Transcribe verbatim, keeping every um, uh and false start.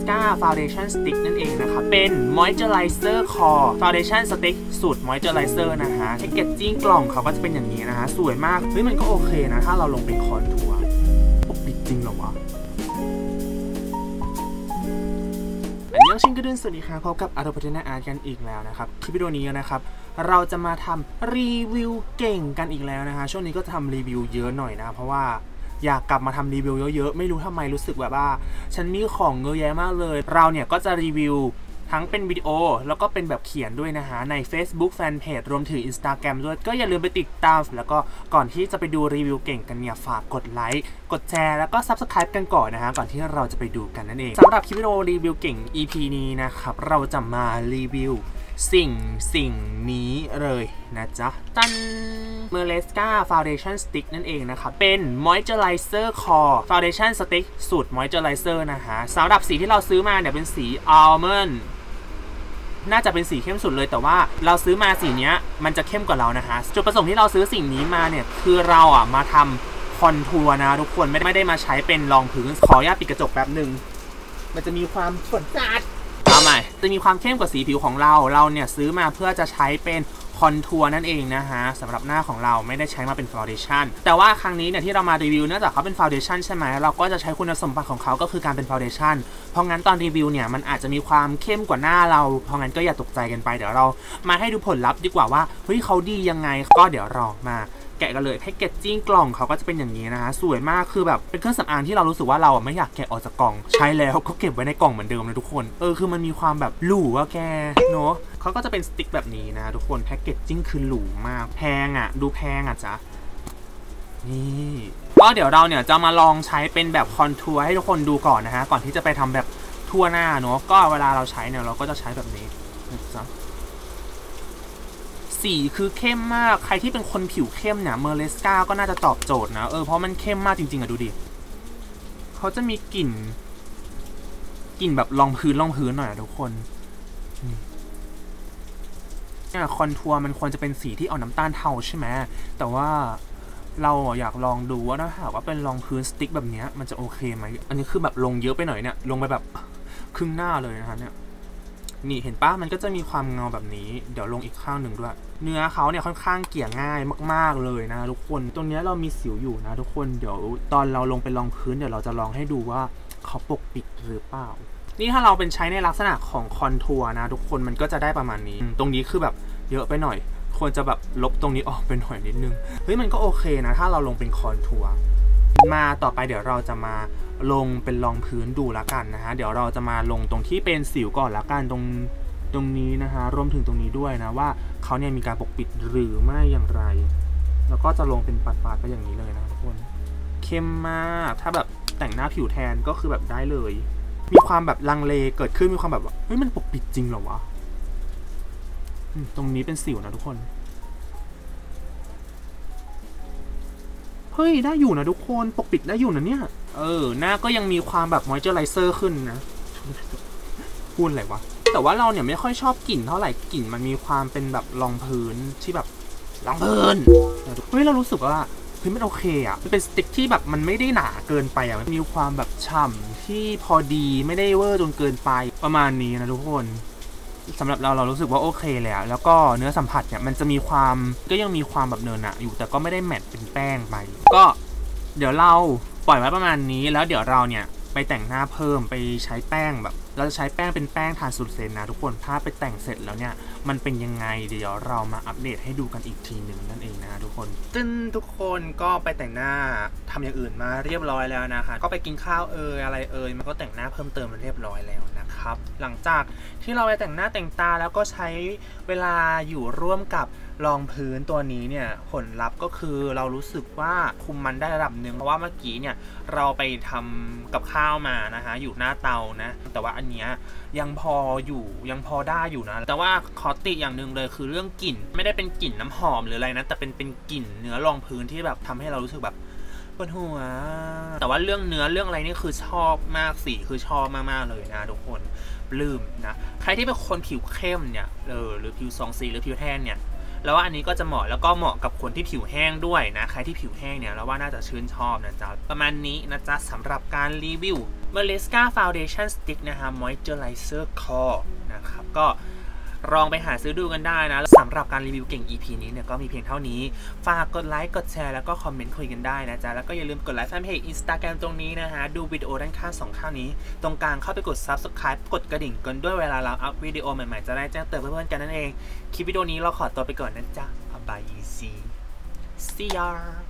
Maleska Foundation Stick นั่นเองนะครับเป็น Moisturizer Core Foundation Stick สูตร Moisturizer นะฮะแพ็กเกจจิ้งกล่องเขาก็จะเป็นอย่างนี้นะฮะสวยมากเฮ้ยมันก็โอเคนะถ้าเราลงเป็นคอนทัวร์ปกปิดจริงเหรอวะอันนี้ชิงกระดุนสวัสดีครับพบกับอาร์ตพัฒนาอาร์ตกันอีกแล้วนะครับคลิปวิดีโอนี้นะครับเราจะมาทำรีวิวเก่งกันอีกแล้วนะฮะช่วงนี้ก็ทำรีวิวเยอะหน่อยนะเพราะว่าอยากกลับมาทำรีวิวเยอะๆไม่รู้ทำไมรู้สึกแบบว่าฉันมีของเยอะแยะมากเลยเราเนี่ยก็จะรีวิวทั้งเป็นวิดีโอแล้วก็เป็นแบบเขียนด้วยนะฮะใน Facebook Fanpage รวมถึง Instagram ด้วยก็อย่าลืมไปติดตามแล้วก็ก่อนที่จะไปดูรีวิวเก่งกันเนี่ยฝากกดไลค์กดแชร์แล้วก็ Subscribe กันก่อนนะฮะก่อนที่เราจะไปดูกันนั่นเองสำหรับคลิปวิดีโอรีวิวเก่ง อี พี นี้นะครับเราจะมารีวิวสิ่งสิ่งนี้เลยนะจ๊ะตัน Maleska Foundation Stick นั่นเองนะครับเป็น Moisturizer Core Foundation Stick สูตร Moisturizer นะฮะสำหรับสีที่เราซื้อมาเนี่ยเป็นสี Almond น่าจะเป็นสีเข้มสุดเลยแต่ว่าเราซื้อมาสีนี้มันจะเข้มกว่าเรานะฮะจุดประสงค์ที่เราซื้อสิ่งนี้มาเนี่ยคือเราอ่ะมาทำคอนทัวร์นะทุกคนไม่ได้ไม่ได้มาใช้เป็นรองพื้นขออนุญาตปิดกระจกแป๊บหนึ่งมันจะมีความฝนจัดเอาใหม่จะมีความเข้มกว่าสีผิวของเราเราเนี่ยซื้อมาเพื่อจะใช้เป็นคอนทัวร์นั่นเองนะฮะสำหรับหน้าของเราไม่ได้ใช้มาเป็นฟาวเดชั่นแต่ว่าครั้งนี้เนี่ยที่เรามารีวิวเนื่องจากเขาเป็นฟาวเดชั่นใช่ไหมเราก็จะใช้คุณสมบัติของเขาก็คือการเป็นฟาวเดชั่นเพราะงั้นตอนรีวิวเนี่ยมันอาจจะมีความเข้มกว่าหน้าเราเพราะงั้นก็อย่าตกใจกันไปเดี๋ยวเรามาให้ดูผลลัพธ์ดีกว่าว่าเฮ้ยเขาดียังไงก็เดี๋ยวเรามาแกะกันเลยแพ็กเกจจิ้งกล่องเขาก็จะเป็นอย่างนี้นะฮะสวยมากคือแบบเป็นเครื่องสำอางที่เรารู้สึกว่าเราไม่อยากแกะออกจากกล่องใช้แล้วก็เก็บไว้ในกล่องเหมือนเดิมเลยทุกคนเออคือมันมีความแบบหรูอะแกเนาะเขาก็จะเป็นสติ๊กแบบนี้นะทุกคนแพ็กเกจจิ้งคือหรูมากแพงอะดูแพงอะจ๊ะนี่ก็เดี๋ยวเราเนี่ยจะมาลองใช้เป็นแบบคอนทัวร์ให้ทุกคนดูก่อนนะฮะก่อนที่จะไปทำแบบทั่วหน้าเนาะก็เวลาเราใช้เนี่ยเราก็จะใช้แบบนี้นะจ๊ะสีคือเข้มมากใครที่เป็นคนผิวเข้มเนี่ยเมอร์เลสกาก็น่าจะตอบโจทย์นะเออเพราะมันเข้มมากจริงๆอะดูดิเขาจะมีกลิ่นกลิ่นแบบรองพื้นรองพื้นหน่อยนะทุกคนเนี่ยคอนทัวร์มันควรจะเป็นสีที่เอาน้ำตาลเทาใช่ไหมแต่ว่าเราอยากลองดูว่าถ้าหากว่าเป็นรองพื้นสติ๊กแบบนี้มันจะโอเคไหมอันนี้คือแบบลงเยอะไปหน่อยเนี่ยลงไปแบบครึ่งหน้าเลยนะคะเนี่ยนี่เห็นปะมันก็จะมีความเงาแบบนี้เดี๋ยวลงอีกข้างหนึ่งด้วยเนื้อเขาเนี่ยค่อนข้างเกลี่ยง่ายมากๆเลยนะทุกคนตรงนี้เรามีสิวอยู่นะทุกคนเดี๋ยวตอนเราลงไปรองพื้นเดี๋ยวเราจะลองให้ดูว่าเขาปกปิดหรือเปล่านี่ถ้าเราเป็นใช้ในลักษณะของคอนทัวร์นะทุกคนมันก็จะได้ประมาณนี้ตรงนี้คือแบบเยอะไปหน่อยควรจะแบบลบตรงนี้ออกไปหน่อยนิดนึงเฮ้ยมันก็โอเคนะถ้าเราลงเป็นคอนทัวร์มาต่อไปเดี๋ยวเราจะมาลงเป็นรองพื้นดูละกันนะฮะเดี๋ยวเราจะมาลงตรงที่เป็นสิวก่อนละกันตรงตรงนี้นะฮะรวมถึงตรงนี้ด้วยนะว่าเขาเนี่ยมีการปกปิดหรือไม่อย่างไรแล้วก็จะลงเป็นปัดๆไปอย่างนี้เลยนะทุกคนเข้มมากถ้าแบบแต่งหน้าผิวแทนก็คือแบบได้เลยมีความแบบลังเลเกิดขึ้นมีความแบบเฮ้ยมันปกปิดจริงเหรอวะตรงนี้เป็นสิวนะทุกคนเฮ้ยได้อยู่นะทุกคนปกปิดได้อยู่นะเนี่ยเออหน้าก็ยังมีความแบบมอยเจอไรเซอร์ขึ้นนะพูดอะไรวะแต่ว่าเราเนี่ยไม่ค่อยชอบกลิ่นเท่าไหร่กลิ่นมันมีความเป็นแบบรองพื้นที่แบบรองพื้นเฮ้ยเรารู้สึกว่าเฮ้ยมันโอเคอ่ะมันเป็นสติ๊กที่แบบมันไม่ได้หนาเกินไปอ่ะมันมีความแบบฉ่ำที่พอดีไม่ได้เวอร์จนเกินไปประมาณนี้นะทุกคนสำหรับเราเรารู้สึกว่าโอเคเลยอ่ะแล้วก็เนื้อสัมผัสเนี่ยมันจะมีความก็ยังมีความแบบเนินอะอยู่แต่ก็ไม่ได้แมตต์เป็นแป้งไปก็เดี๋ยวเราปล่อยไว้ประมาณนี้แล้วเดี๋ยวเราเนี่ยไปแต่งหน้าเพิ่มไปใช้แป้งแบบเราจะใช้แป้งเป็นแป้งทานสูตรเซนนะทุกคนถ้าไปแต่งเสร็จแล้วเนี่ยมันเป็นยังไงเดี๋ยวเรามาอัปเดตให้ดูกันอีกทีหนึ่งนั่นเองนะทุกคนซึ่งทุกคนก็ไปแต่งหน้าทำอย่างอื่นมาเรียบร้อยแล้วนะคะก็ไปกินข้าวเอ่ยอะไรเอ่ยมันก็แต่งหน้าเพิ่มเติมมาเรียบร้อยแล้วนะครับหลังจากที่เราไปแต่งหน้าแต่งตาแล้วก็ใช้เวลาอยู่ร่วมกับรองพื้นตัวนี้เนี่ยผลลัพธ์ก็คือเรารู้สึกว่าคุมมันได้ระดับหนึ่งเพราะว่าเมื่อกี้เนี่ยเราไปทำกับข้าวมานะฮะอยู่หน้าเตานะแต่ว่าอันเนี้ยยังพออยู่ยังพอได้อยู่นะแต่ว่าขอติอย่างหนึ่งเลยคือเรื่องกลิ่นไม่ได้เป็นกลิ่นน้ำหอมหรืออะไรนะแต่เป็นเป็นกลิ่นเนื้อรองพื้นที่แบบทำให้เรารู้สึกแบบปวดหัวแต่ว่าเรื่องเนื้อเรื่องอะไรนี่คือชอบมากสีคือชอบมากๆเลยนะทุกคนปลื้มนะใครที่เป็นคนผิวเข้มเนี่ยเออหรือผิวสองสีหรือผิวแทนเนี่ยแล้วว่าอันนี้ก็จะเหมาะแล้วก็เหมาะกับคนที่ผิวแห้งด้วยนะใครที่ผิวแห้งเนี่ยเราว่าน่าจะชื่นชอบนะจ๊ะประมาณนี้นะจ๊ะสำหรับการรีวิว Meliska Foundation Stick นะฮะ Moisturizer Core นะครับก็ลองไปหาซื้อดูกันได้นะสำหรับการรีวิวเก่ง อี พี นี้เนี่ยก็มีเพียงเท่านี้ฝากกดไลค์กดแชร์แล้วก็คอมเมนต์คุยกันได้นะจ๊ะแล้วก็อย่าลืมกดไลค์แฟนเพจ Instagram ตรงนี้นะฮะดูวิดีโอด้านข้างสองข้างนี้ตรงกลางเข้าไปกด Subscribe กดกระดิ่งกันด้วยเวลาเราอัพวิดีโอใหม่ๆจะได้แจ้งเตือนเพื่อนๆกันนั่นเองคลิปวิดีโอนี้เราขอตัวไปก่อนนะจ๊ะบายบาย see ya